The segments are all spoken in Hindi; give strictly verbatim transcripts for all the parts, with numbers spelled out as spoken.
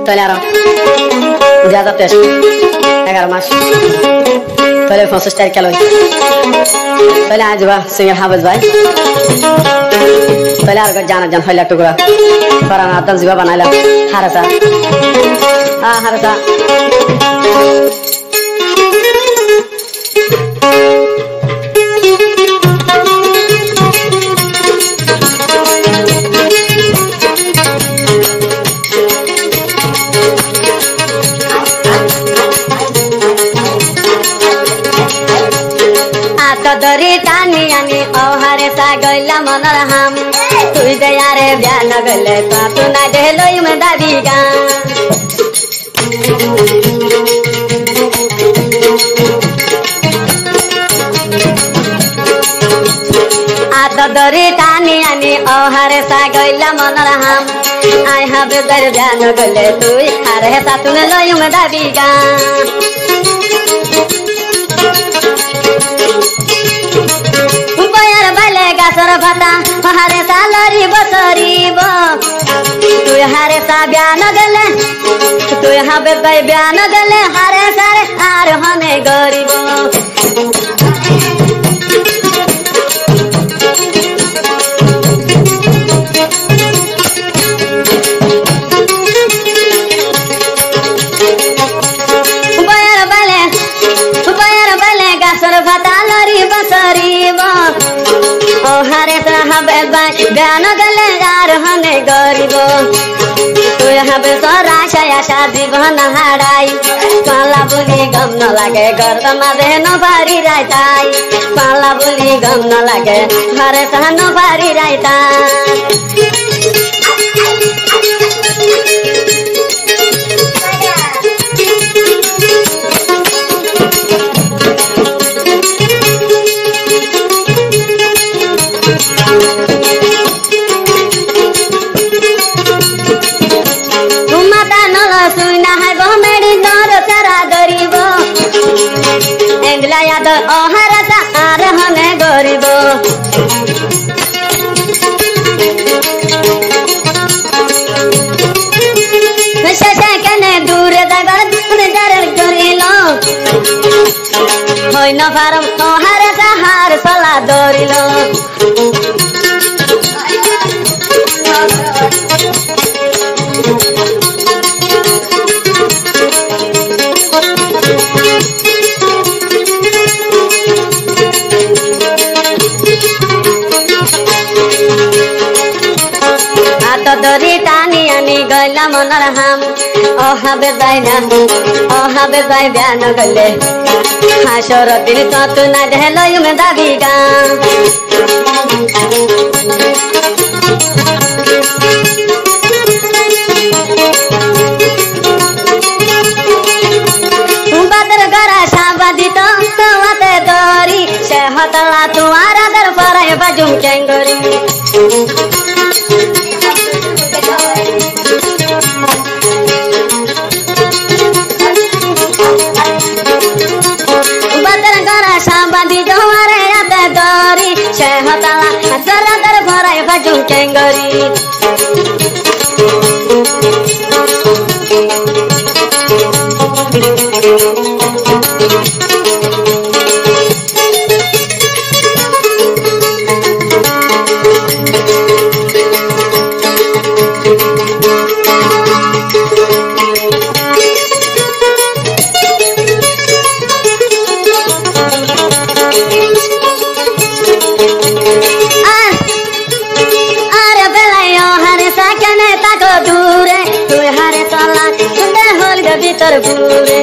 তাহলে আরো দুই হাজার তেইশ এগারো মাস তাহলে পঁচিশ তারিখ খেলো তাহলে আজ বা সিঙ্গেল হাফেজ ভাই তাহলে আর জানা জান হইলা টুকরা করান আদম জিবা বানাইলাম হারাসা হ্যাঁ হারাসা दरी टानी आनी औहारे सा गैला मनर हम तुई दे यारे ब्यान गले ता तू ना दे लोई में दादी गा आत दरी टानी आनी औहारे सा गैला मनर हम आई हबे दर ब्यान गले तुई हारे ता तू ना लोई में दादी गा गासर भता हारे सालरी बसरी बो तू हारे सा ब्यान गले तू यहाँ बे ब्यान गले हारे सारे हार हने गरीब बयर बले बयर बले गासर भता लरी बसरी बो ओ हारे साहब ब्यान गले यार हने गरीब तू यहाँ पे सरा छया शादी बहन हाड़ाई पाला बोली गम न लागे गर्द मादे न पारी रायताई पाला बोली गम न लागे हारे सह न पारी रायता याद ओहरा सा आर हने गरीब शेषे कने दूर दगर दूर दर गरिलो होय न फारम ओहरा सा हार सला दरिलो दरी टानी आनी गैला मनर हम ओहाबे जाइना ओहाबे जाइ ब्यान गले हासर दिन तू ना देलो में दादी गा बादर गरा शाबादी तो तवाते दरी से हतला तुम्हारा दर पर बजुम केंगरी बदर गरा शाबादी जोहारे आते दरी से हतला दर दर पर बजुम केंगरी भीतर पूरे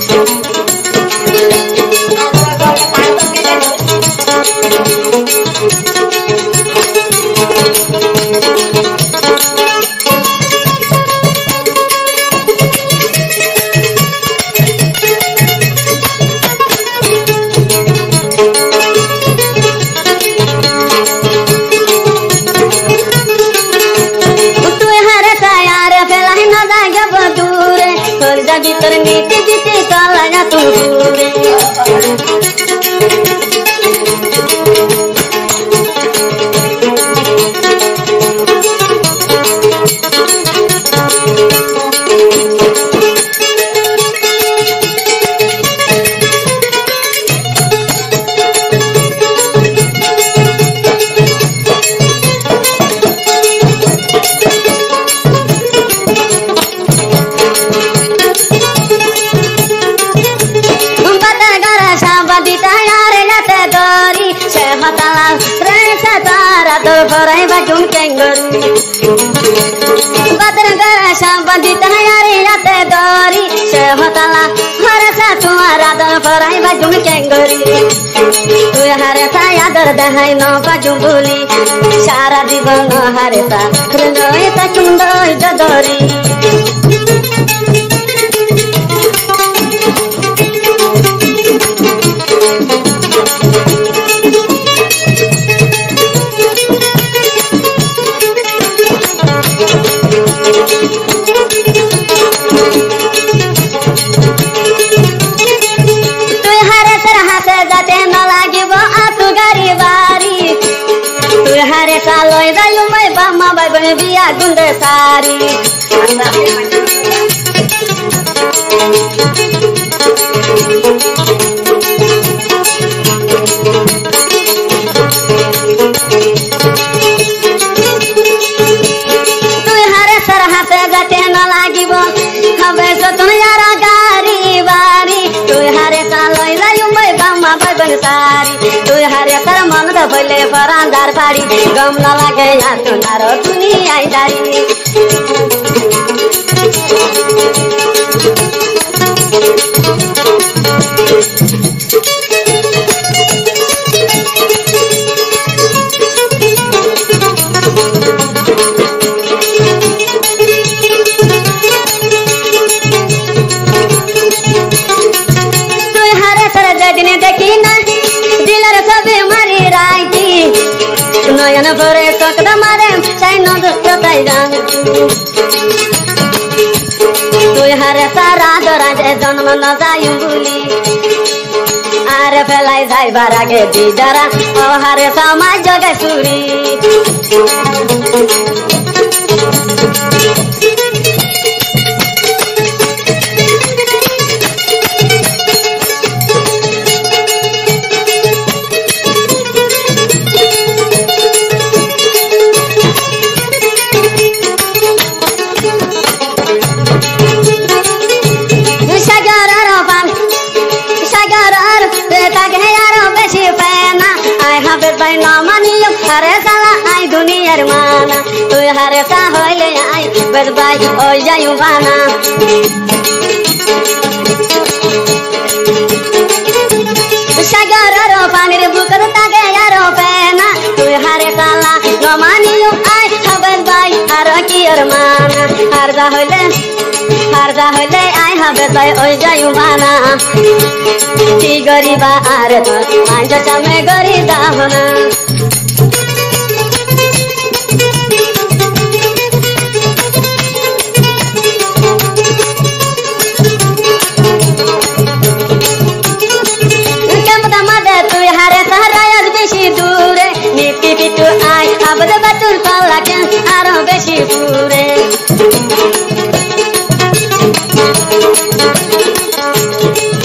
भीतर नीति जीते काला ना तू के होताला हरे सा तुम्हारा दर पराई बाजुम केंगरी तू हरे सा यादर दहाई न बाजुम बोली सारा जीवन हरे सा हृदय ता चुंदर जदरी Saloi dayu mai bama bai bani biya gunde sari tu hare sarha se gate na lagibo habe so tun yara gari bari tu hare saloi dayu mai bama bai bani sari tu hare sar man da bole farandar pari gam na lage ya tunaro dunia idari tu hare sar jadine dekhi na dilar sabe mari raiki नयन भरे सकदा मारे चाइ नदुष्ट ताइरान तुई हरे सारा दराजे जन्म न जायु बुली आरे फेलाई जाई बारागे दिदारा ओ हरे समाज जगे सुरी हरे साला आई दुनिया माना तू हरे सा होले आई बस बाई हो जायु बाना सागर रो पानी रे बुकर तागे यारो पेना तू हरे साला न मानियो आई बस बाई आरो की अरमाना हर जा होले हर जा होले आई हबे बाई हो जायु बाना की गरीबा आरे तो आंजा चमे गरी दाहना